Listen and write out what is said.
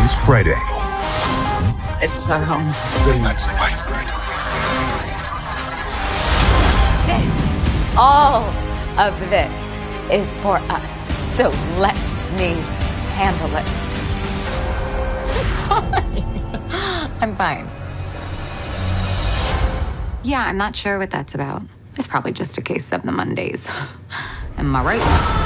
Mondays, Friday. This is our home. The next fight. All of this is for us. So let me handle it. Fine. I'm fine. Yeah, I'm not sure what that's about. It's probably just a case of the Mondays. Am I right?